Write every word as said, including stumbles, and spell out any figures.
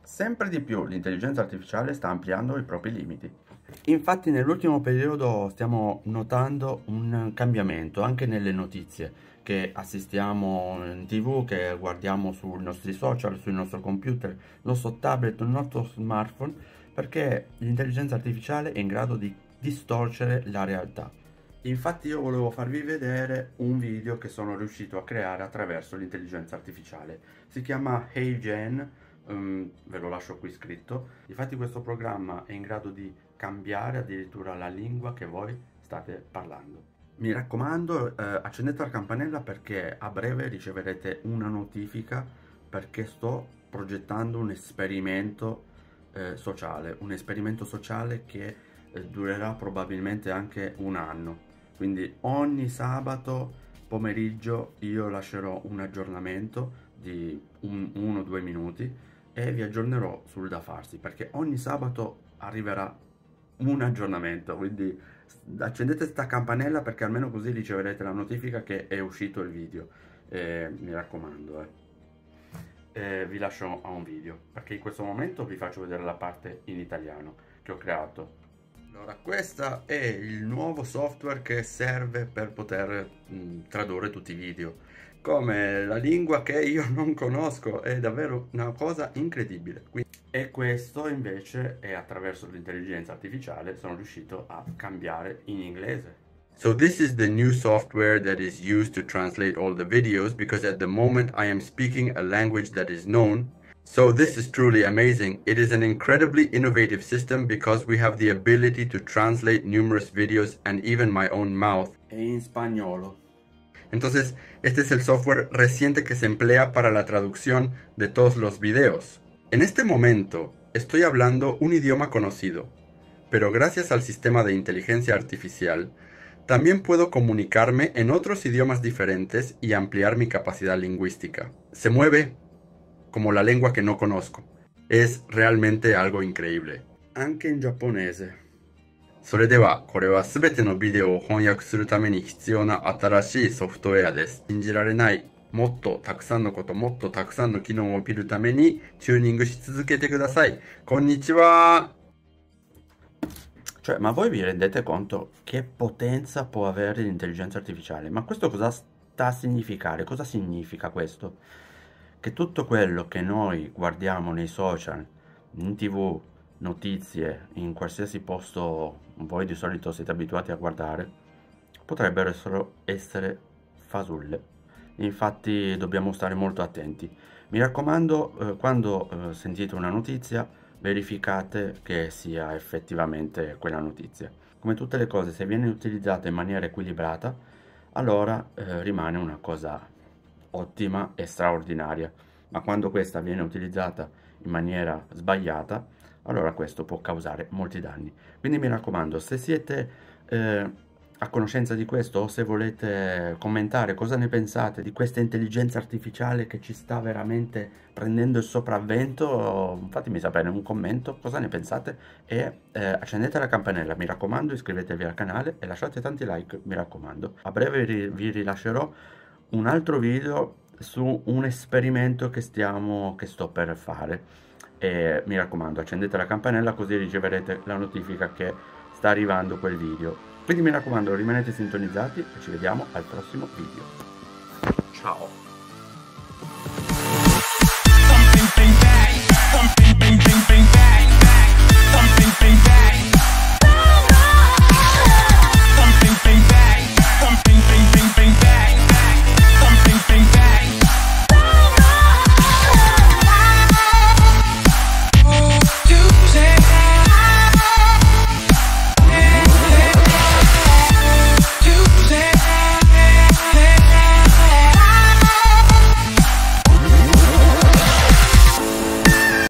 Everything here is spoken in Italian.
Sempre di più l'intelligenza artificiale sta ampliando i propri limiti. Infatti nell'ultimo periodo stiamo notando un cambiamento anche nelle notizie che assistiamo in tv, che guardiamo sui nostri social, sul nostro computer, il nostro tablet, il nostro smartphone, perché l'intelligenza artificiale è in grado di distorcere la realtà. Infatti io volevo farvi vedere un video che sono riuscito a creare attraverso l'intelligenza artificiale. Si chiama HeyGen. Um, ve lo lascio qui scritto. Infatti questo programma è in grado di cambiare addirittura la lingua che voi state parlando. Mi raccomando, eh, accendete la campanella perché a breve riceverete una notifica, perché sto progettando un esperimento eh, sociale, un esperimento sociale che eh, durerà probabilmente anche un anno. Quindi ogni sabato pomeriggio io lascerò un aggiornamento di un, uno o due minuti e vi aggiornerò sul da farsi, perché ogni sabato arriverà un aggiornamento, quindi accendete sta campanella perché almeno così riceverete la notifica che è uscito il video. Eh, mi raccomando, eh. Eh, vi lascio a un video, perché in questo momento vi faccio vedere la parte in italiano che ho creato. Allora, questo è il nuovo software che serve per poter mh, tradurre tutti i video. Come la lingua che io non conosco, è davvero una cosa incredibile. E questo invece è attraverso l'intelligenza artificiale sono riuscito a cambiare in inglese. So this is the new software that is used to translate all the videos, because at the moment I am speaking a language that is known. So this is truly amazing. It is an incredibly innovative system because we have the ability to translate numerous videos and even my own mouth. En español. Entonces, este es el software reciente que se emplea para la traducción de todos los videos. En este momento, estoy hablando un idioma conocido, pero gracias al sistema de inteligencia artificial, también puedo comunicarme en otros idiomas diferentes y ampliar mi capacidad lingüística. Se mueve como la lengua que no conozco. Es realmente algo increíble. Anche in giapponese. それでは、これはすべてのビデオを翻訳するために必要な新しいソフトウェアです。信じられない。もっとたくさんのこと、もっとたくさんの機能を見るためにチューニングし続けてください。こんにちは。Cioè, ma voi vi rendete conto che potenza può avere l'intelligenza artificiale? Ma questo cosa sta a significare? Cosa significa questo? Che tutto quello che noi guardiamo nei social, in tv, notizie, in qualsiasi posto voi di solito siete abituati a guardare, potrebbero essere, essere fasulle. Infatti dobbiamo stare molto attenti. Mi raccomando, eh, quando eh, sentite una notizia, verificate che sia effettivamente quella notizia. Come tutte le cose, se viene utilizzata in maniera equilibrata, allora eh, rimane una cosa ottima e straordinaria. Ma quando questa viene utilizzata in maniera sbagliata, allora questo può causare molti danni. Quindi mi raccomando, se siete eh, a conoscenza di questo, o se volete commentare cosa ne pensate di questa intelligenza artificiale che ci sta veramente prendendo il sopravvento, fatemi sapere in un commento cosa ne pensate e eh, accendete la campanella, mi raccomando, iscrivetevi al canale e lasciate tanti like, mi raccomando. A breve vi, vi rilascerò un altro video su un esperimento che stiamo che sto per fare. E mi raccomando, accendete la campanella così riceverete la notifica che sta arrivando quel video. Quindi mi raccomando, rimanete sintonizzati e ci vediamo al prossimo video. Ciao!